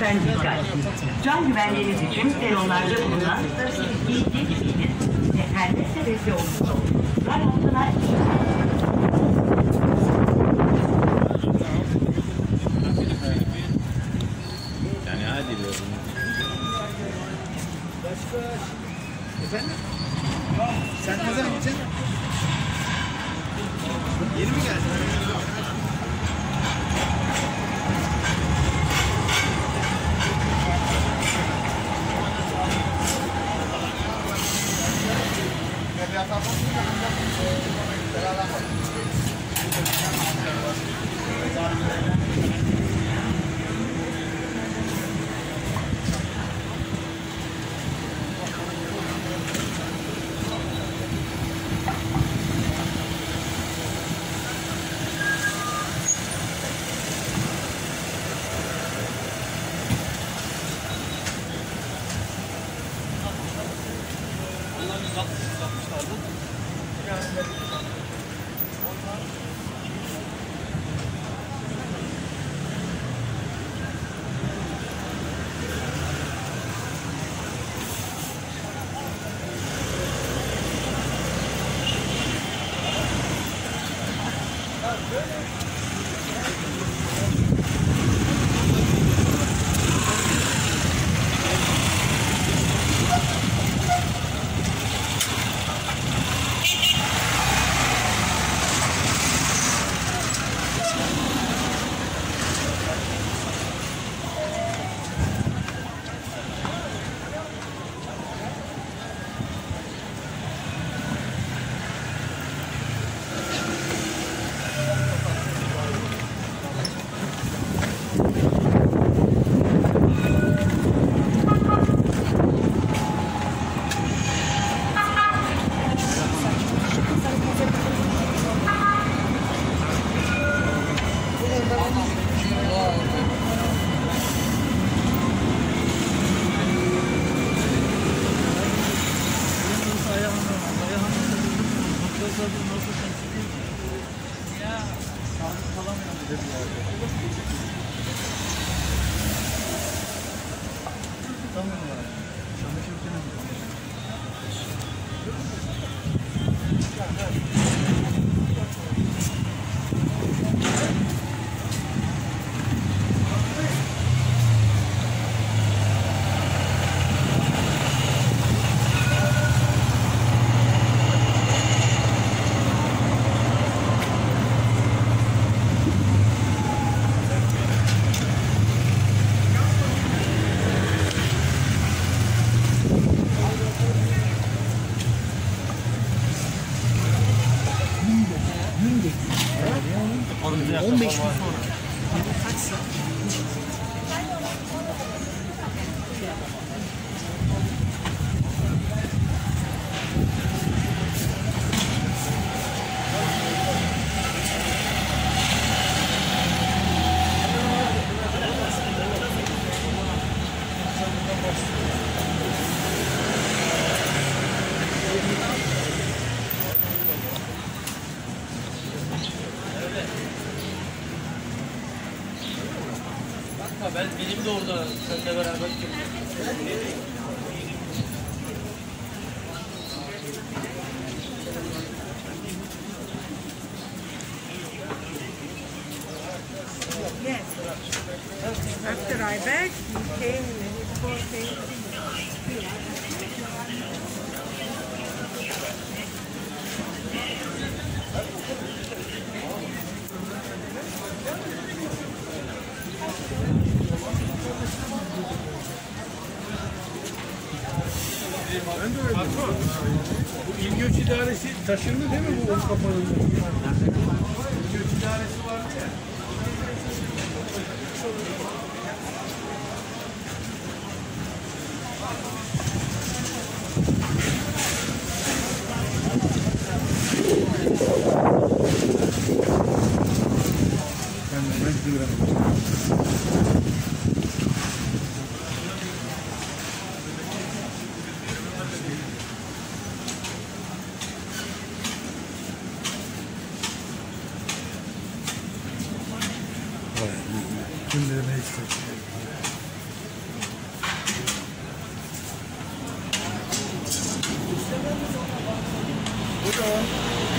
lütfen dikkat. Can güvenliğiniz için peronlarda bulunan giydiğiniz her ne sebeple olursa olsun. Ray altına yani hadi diyorum. Efendim? Sen ne zaman gideceksin? Yeni mi geldin? Benim de orada seninle beraber Yes. After I back, he came with 4 things. Bu İl Göç İdaresi taşındı değil mi bu kapanın? İl Göç İdaresi vardı ya. Kimlere ne istedim? Pardon.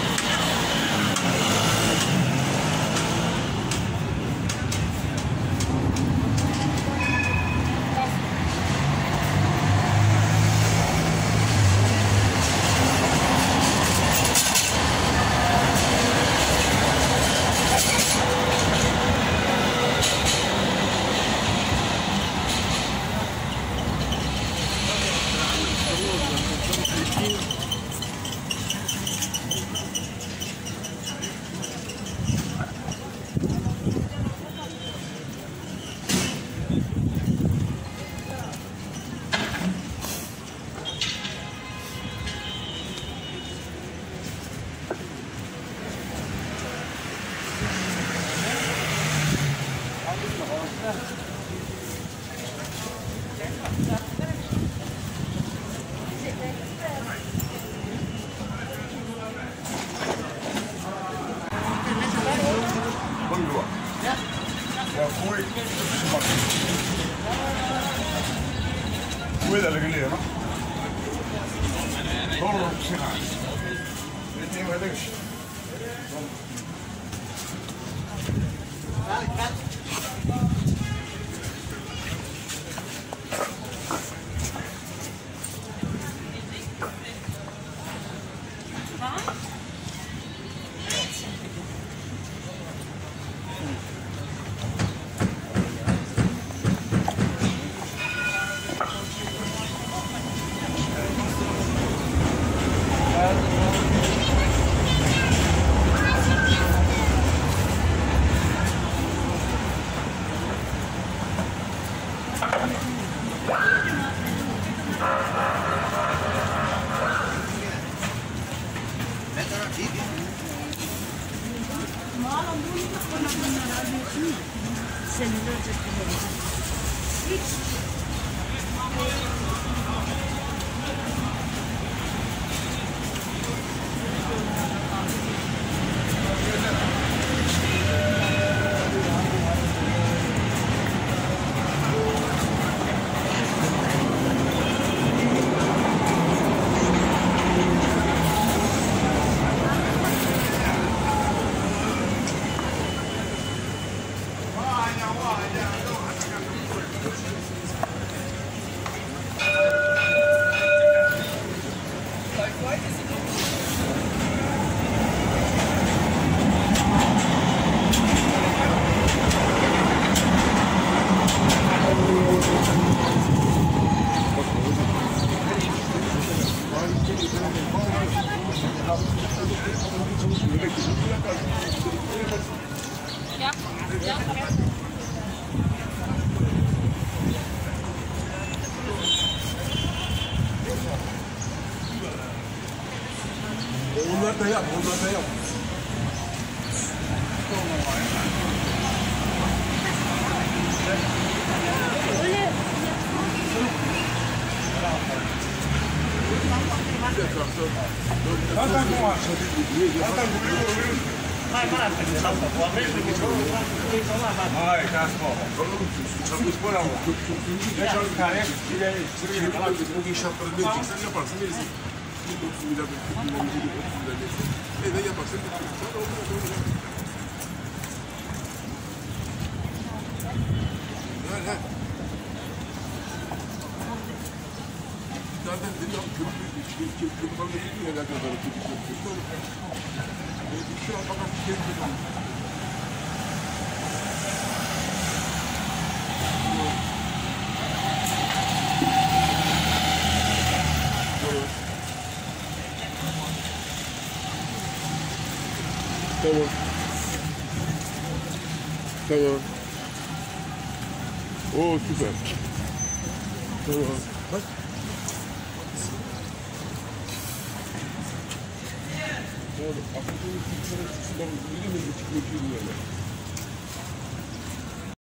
Cuida la alegría, ¿no? Todo lo que se hace. Tiene que ver. Senelerce kullanacağım. Hiç. Onlar da yap, onlar da yap. Ay, kasma. Çalışma bu inşaatları ne diyeceksen yaparsın, verirsin. 30 milyar, 40 milyar, 30 milyar neyse. Ne yaparsın, zaten dedi ya, köprüden de gidiyor herhalde kadar köprü. Şu an bakalım köprü. Tamam. Tamam. Oo süper. Tamam. Bak. Oğlum, aklımda bir sürü sudan bir mi çıkıyor ki